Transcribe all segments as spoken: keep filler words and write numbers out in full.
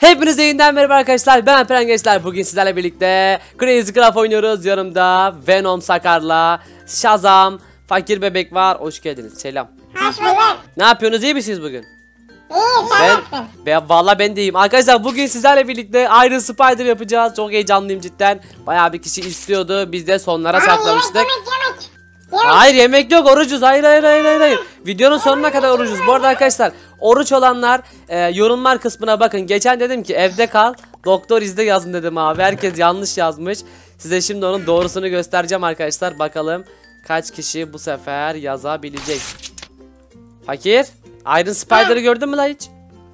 Hepinize yeniden merhaba arkadaşlar, ben Alperen Gençler. Bugün sizlerle birlikte Crazy Craft oynuyoruz. Yanımda Venom Sakar'la Shazam, Fakir Bebek var. Hoş geldiniz, selam. Hoş bulduk. Ne yapıyorsunuz, iyi misiniz bugün? İyi, Ben, ben Valla ben de iyiyim. Arkadaşlar bugün sizlerle birlikte Iron Spider yapacağız. Çok heyecanlıyım cidden. Bayağı bir kişi istiyordu, biz de sonlara saklamıştık. Yemek, yemek, yemek. Hayır, yemek yok, orucuz. Hayır hayır hayır hayır hayır. Videonun sonuna kadar orucuz. Bu arada arkadaşlar, oruç olanlar e, yorumlar kısmına bakın. Geçen dedim ki evde kal, doktor izle yazın dedim abi. Herkes yanlış yazmış. Size şimdi onun doğrusunu göstereceğim arkadaşlar. Bakalım kaç kişi bu sefer yazabilecek. Fakir, Iron Spider'ı gördün mü la hiç?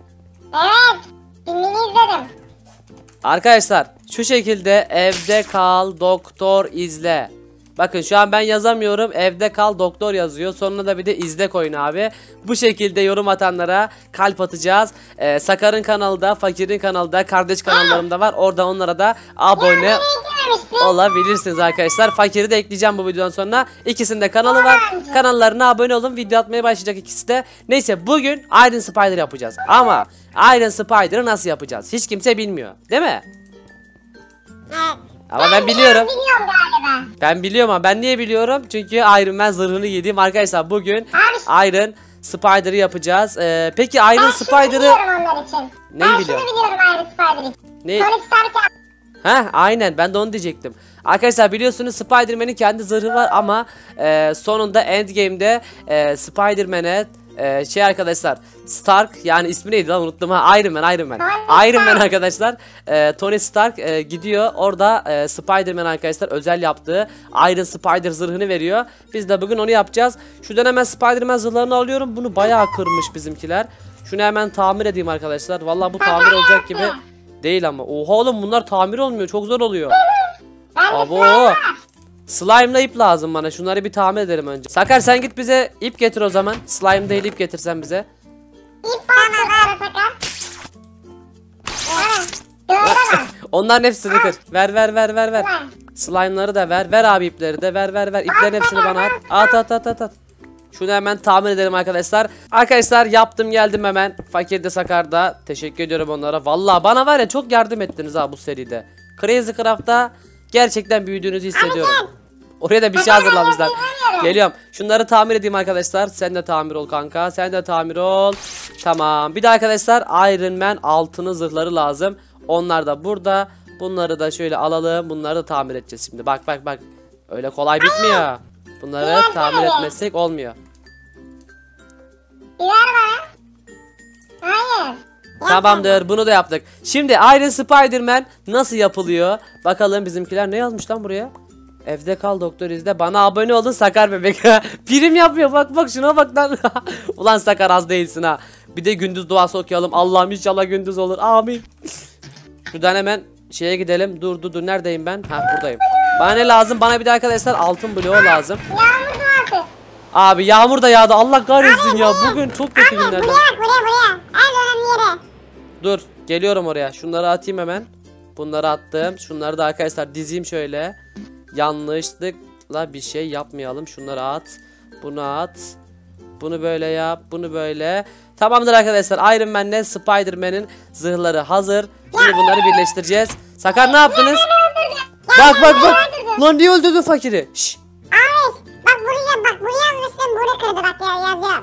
Evet. Filmini izledim. Arkadaşlar şu şekilde evde kal, doktor izle. Bakın şu an ben yazamıyorum, evde kal doktor yazıyor. Sonuna da bir de izle koyun abi. Bu şekilde yorum atanlara kalp atacağız. ee, Sakar'ın kanalı da, Fakir'in kanalı da, kardeş kanallarım da var. Orada onlara da abone olabilirsiniz arkadaşlar. Fakir'i de ekleyeceğim bu videodan sonra. İkisinin de kanalı var. Kanallarına abone olun, video atmaya başlayacak ikisi de. Neyse, bugün Iron Spider yapacağız. Ama Iron Spider'ı nasıl yapacağız hiç kimse bilmiyor, değil mi? Evet. Ama ben, ben biliyorum. Biliyorum galiba. Ben biliyorum ama ben niye biliyorum? Çünkü Iron Man zırhını giydim arkadaşlar. Bugün Abi, Iron Spider'ı yapacağız. Ee, peki Iron ben Spider'ı biliyorum onlar için. Neyi ben biliyorum? şunu biliyorum Iron Spider için. Ne? Tony Stark. Heh, aynen, ben de onu diyecektim. Arkadaşlar biliyorsunuz Spider-Man'in kendi zırhı var ama e, sonunda Endgame'de e, Spider-Man'e e, şey arkadaşlar, Stark, yani ismi neydi lan, unuttum ha, Iron Man Iron Man Iron Man arkadaşlar, e, Tony Stark e, gidiyor orada e, Spider-Man arkadaşlar özel yaptığı Iron Spider zırhını veriyor. Biz de bugün onu yapacağız. Şuradan hemen Spider-Man zırhlarını alıyorum. Bunu bayağı kırmış bizimkiler. Şunu hemen tamir edeyim arkadaşlar. Vallahi bu tamir olacak gibi değil ama. Oha oğlum, bunlar tamir olmuyor, çok zor oluyor. Abo. Slime'la ip lazım bana. Şunları bir tamir edelim önce. Sakar sen git bize ip getir o zaman. Slime değil, ip getirsen bize. İp bana ver Sakar. Doğru. Onların hepsini kır. Ver ver ver ver ver. Slime'ları da ver. Ver abi ipleri de. Ver ver ver. İplerin hepsini bana at. At at at at at. Şunu hemen tamir edelim arkadaşlar. Arkadaşlar yaptım geldim hemen. Fakir de Sakar da. Teşekkür ediyorum onlara. Vallahi bana var ya, çok yardım ettiniz ha bu seride. Crazy Craft'ta gerçekten büyüdüğünüzü hissediyorum. Oraya da bir şey hazırlamışlar. Geliyorum. Şunları tamir edeyim arkadaşlar. Sen de tamir ol kanka. Sen de tamir ol. Tamam. Bir de arkadaşlar Iron Man altını zırhları lazım. Onlar da burada. Bunları da şöyle alalım. Bunları da tamir edeceğiz şimdi. Bak bak bak. Öyle kolay bitmiyor. Bunları tamir etmezsek olmuyor. Bir ver bana. Hayır. Tamamdır, bunu da yaptık. Şimdi Iron Spider-Man nasıl yapılıyor? Bakalım bizimkiler ne yazmış lan buraya? Evde kal doktor izle, bana abone olun Sakar Bebek. Prim yapıyor, bak bak şuna bak lan. Ulan Sakar, az değilsin ha. Bir de gündüz duası okuyalım. Allah'ım inşallah gündüz olur, amin. Şuradan hemen şeye gidelim. Dur dur dur, neredeyim ben? Ha, buradayım. Bana ne lazım? Bana bir de arkadaşlar altın bloğu lazım. Yağmur duası. Abi yağmur da yağdı, Allah kahretsin ya. Bugün çok kötü günlerden. Buraya bak, buraya buraya. En önemli yere. Dur, geliyorum oraya. Şunları atayım hemen. Bunları attım. Şunları da arkadaşlar dizeyim şöyle. Yanlışlıkla bir şey yapmayalım. Şunları at. Bunu at. Bunu böyle yap. Bunu böyle. Tamamdır arkadaşlar. Iron Man'le Spider-Man'in zırhları hazır. Şimdi bunları birleştireceğiz. Sakar ne yaptınız? Bak bak bak. Lan niye öldürdün Fakir'i? Şşş. Abi bak buraya bak, buraya yazmışsın, bunu kırdı bak ya, yazıyor.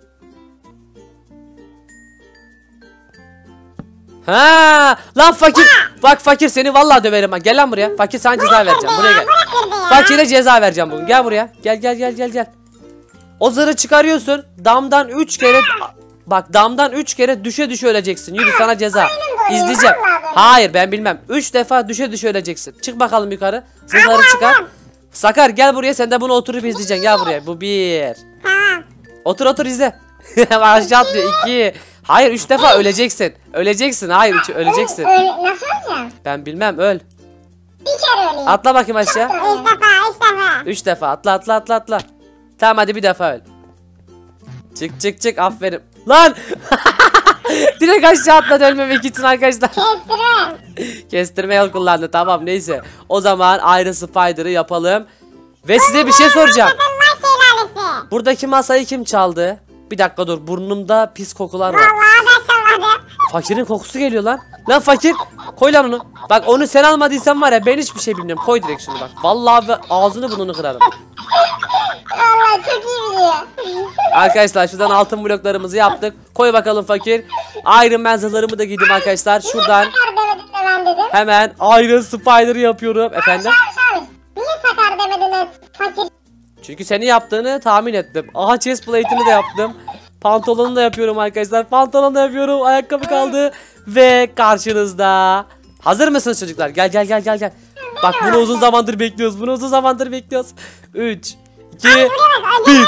Ha, lan Fakir. Bak Fakir, seni vallahi döverim ha. Gel lan buraya. Fakir, sana ceza vereceğim. Buraya gel. Fakir'e ceza vereceğim bugün. Gel buraya. Gel gel gel gel gel. O zırhı çıkarıyorsun. Damdan üç kere, bak damdan üç kere düşe düşe öleceksin. Yürü, sana ceza. İzleyeceğim. Hayır, ben bilmem. üç defa düşe düşe öleceksin. Çık bakalım yukarı. Zırhları çıkar. Sakar gel buraya, sen de bunu oturup izleyeceksin. Gel buraya. Bu bir. Tamam. Otur otur izle. Aşağı atlıyor. İki. Hayır, üç defa öleceksin. Öleceksin. Hayır, üç öleceksin. Öyle, nasıl olacağım? Ben bilmem, öl. Bir kere öleyim. Atla bakayım aşağı. Üç defa, üç defa. Üç defa atla atla atla atla. Tamam hadi bir defa öl. Çık çık çık, aferin. Lan. Direkt aşağı atladı ölmemek için arkadaşlar. Kestirme. Kestirme yol kullandı, tamam neyse. O zaman Iron Spider'ı yapalım. Ve size bir şey soracağım. Buradaki masayı kim çaldı? Bir dakika dur, burnumda pis kokular var. Vallahi ben salladım. Fakirin kokusu geliyor lan. Lan fakir. Koy lan onu. Bak onu sen almadıysan var ya ben hiçbir şey bilmiyorum. Koy direkt şunu bak. Vallahi ve ağzını burnunu kırarım. Allah çok iyi biliyor. Arkadaşlar şuradan altın bloklarımızı yaptık. Koy bakalım fakir. Iron Man zırhlarımı da giydim arkadaşlar. Şuradan Sakar demedin de ben dedim. hemen Iron Spider yapıyorum efendim. Şabiş şabiş. Niye sakar demedin de fakir? Çünkü senin yaptığını tahmin ettim. Aha chest plate'ini de yaptım. Pantolonu da yapıyorum arkadaşlar. Pantolonu da yapıyorum. Ayakkabı kaldı. Ve karşınızda. Hazır mısınız çocuklar? Gel gel gel gel gel. Bak bunu uzun zamandır bekliyoruz. Bunu uzun zamandır bekliyoruz. üç, iki, bir.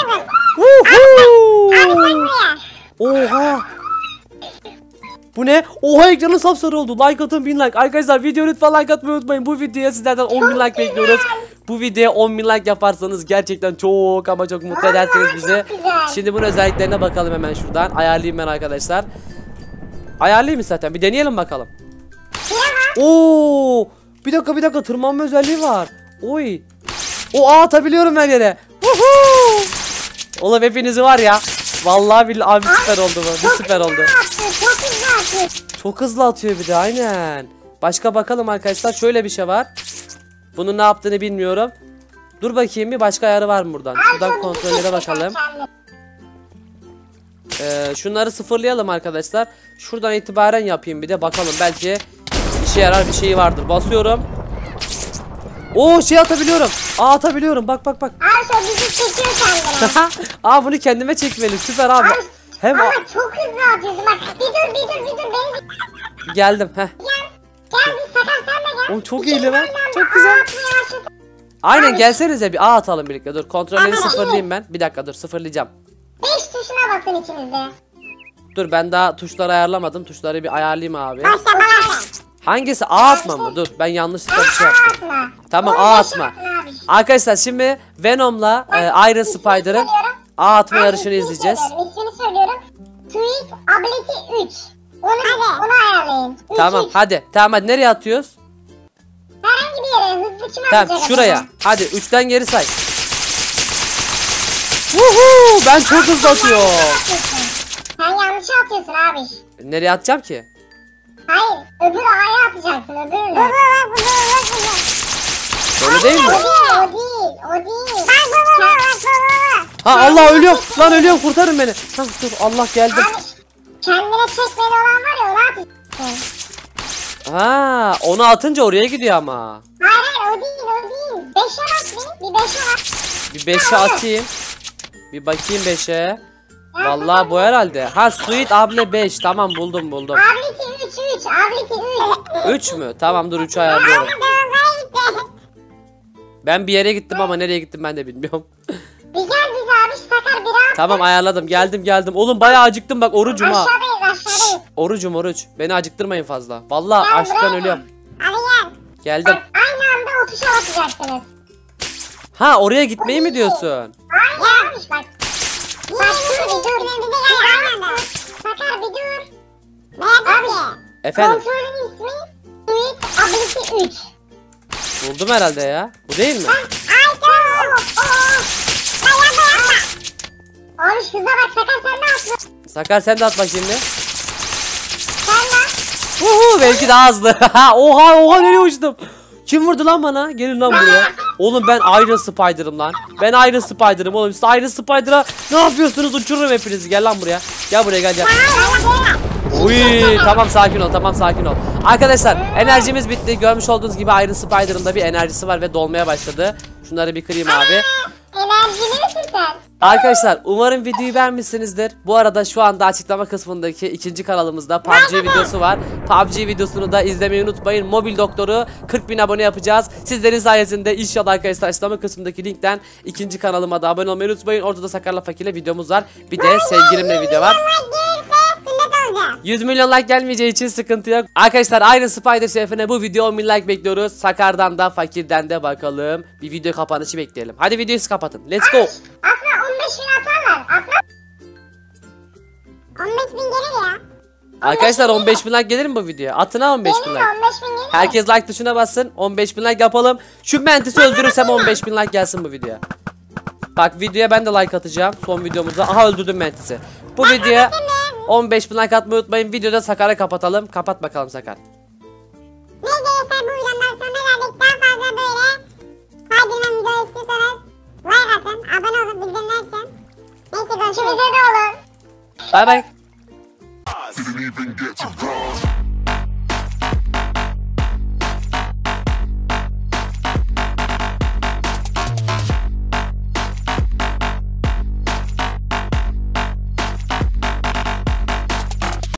Oha. Bu ne? Oha ekranı sapsarı oldu. Like atın bin like. Arkadaşlar video lütfen like atmayı unutmayın. Bu videoya sizlerden on bin like bekliyoruz. Bu videoya on bin like yaparsanız gerçekten çok ama çok mutlu edersiniz bizi. Şimdi bunun özelliklerine bakalım hemen şuradan. Ayarlayayım ben arkadaşlar. Ayarlayayım mı zaten? Bir deneyelim bakalım. Oo! Bir dakika bir dakika tırmanma özelliği var. Oy. O ağ atabiliyorum her yere. Woohoo! Oğlum hepinizi var ya. Vallahi billahi abi süper oldu bu. Bu süper oldu. Çok güzel. Çok hızlı atıyor bir de aynen. Başka bakalım arkadaşlar şöyle bir şey var. Bunun ne yaptığını bilmiyorum. Dur bakayım bir başka ayarı var mı buradan? Şuradan kontrollere bakalım. Ee, şunları sıfırlayalım arkadaşlar. Şuradan itibaren yapayım bir de bakalım belki işe yarar bir şey vardır. Basıyorum. Oo şey atabiliyorum. Aa atabiliyorum bak bak bak. Abi şu bizi çekiyor kendine. Aa bunu kendime çekmeli süper abi. Hem Ama çok hızlı atıyorsun bak. Bir dur bir dur bir dur beni geldim heh. gel. Gel bir sakar sen de gel. Oğlum çok iyi lan. Çok güzel. Aynen gelsenize bir A atalım birlikte. Dur kontrolleri sıfırlayayım ben. Bir dakika dur sıfırlayacağım. Beş tuşuna basın ikiniz de. Dur ben daha tuşları ayarlamadım. Tuşları bir ayarlayayım abi. Başla bana. Hangisi A atma mı? Dur ben yanlışlıkla bir şey yaptım. Atma. Tamam Oğlum, A beş atma. atma abi. Arkadaşlar şimdi Venom'la e, Iron Spider'ın A atma Abi, yarışını ismini izleyeceğiz. söylüyorum, İsmini söylüyorum. Sweet Ability üç. Onu, onu ayarlayın. Üç, Tamam üç. hadi. Tamam hadi nereye atıyoruz? Herhangi bir yere hızlı kim Tamam atacak şuraya. acaba? Hadi üçten geri say. Woohoo! Ben çok hızlı atıyorum. Sen yanlış atıyorsun abi. Nereye atacağım ki? Hayır, öbür A'ya atacaksın, öbürünü. Bu bu bu bu Öyle değil mi? O değil, o değil, o değil. Bak bu bu bu Ha Allah ölüyorum. Lan ölüyorum kurtarın beni. Ha, dur Allah geldim. Abi, kendine çekmeli olan var ya, onu atacaksın. Ha onu atınca oraya gidiyor ama. Hayır hayır, o değil, o değil. Beşe at bir, bir beşe at. Bir beşe atayım. Bir bakayım beşe. Vallahi bu herhalde. Ha Sweet Able beş. Tamam buldum buldum. Ability üç, üç, Ability üç. üç mü? Tamam dur üçü ayarlıyorum. Ben bir yere gittim ama nereye gittim ben de bilmiyorum. Bir gel bize abi, sakar bir at. Tamam ayarladım geldim geldim. Oğlum bayağı acıktım bak orucum ha. Aşağıdayız, aşağıdayız. Orucum oruç. Beni acıktırmayın fazla. Vallahi Gel açlıktan buraya. ölüyorum. Hadi gel. Geldim. Bak aynı anda o tuşa basacaksınız. Ha oraya gitmeyi mi diyorsun? Aynı yanlış bak. Bak dur bir dur. Bize gel aynı anda. Sakar bir dur. Abi. Efendim Kontrolün ismi Sweet Ability üç. buldum herhalde ya. Bu değil mi? Ay tamam. Ay yapma yapma. Oğlum şuna bak, sakar sen ne yaptın? Sakar sen de at bakayım bir. Sen de. Uhu belki daha hızlı. Oha oha nereye uçtum? Kim vurdu lan bana? Gelin lan buraya. Oğlum ben Iron Spider'ım lan. Ben Iron Spider'ım oğlum. Siz Iron Spider'a ne yapıyorsunuz? Uçururum hepinizi. Gel lan buraya. Gel buraya gel gel. Uy tamam sakin ol tamam sakin ol. Arkadaşlar enerjimiz bitti. Görmüş olduğunuz gibi Iron Spider'ın da bir enerjisi var ve dolmaya başladı. Şunları bir kırayım abi. Enerjili misin sen? Arkadaşlar umarım videoyu beğenmişsinizdir. Bu arada şu anda açıklama kısmındaki ikinci kanalımızda P U B G videosu var. P U B G videosunu da izlemeyi unutmayın. Mobil Doktor'u kırk bin abone yapacağız. Sizlerin sayesinde inşallah arkadaşlar açıklama kısmındaki linkten ikinci kanalıma da abone olmayı unutmayın. Orada da Sakarla Fakir'le videomuz var. Bir de sevgilimle video var. yüz milyon like gelmeyeceği için sıkıntı yok. Arkadaşlar Iron Spider şerefine bu video on bin like bekliyoruz. Sakar'dan da Fakir'den de bakalım. Bir video kapanışı bekleyelim. Hadi videoyu kapatın. Let's go. Aslında on beş bin atarlar. Atla. on beş bin gelir ya. Arkadaşlar on beş bin like gelir mi bu videoya? Atına on beş bin Gelir like. on beş bin gelir. Herkes like tuşuna bassın. on beş bin like yapalım. Şu mentisi öldürürsem on beş bin like gelsin bu videoya. Bak videoya ben de like atacağım. Son videomuza. Aha öldürdüm mentisi. Bu videoya on beş bin like atmayı unutmayın. Videoda Sakar'ı kapatalım. Kapat bakalım Sakar. Neyse gençler, bu videodan sonra geldik. Daha fazla böyle Spiderman video istiyorsanız like atın, abone olun, bildirimleri açın. Neyse görüşürüz. İkimize de olun. Bay bay. Didn't even get to cross.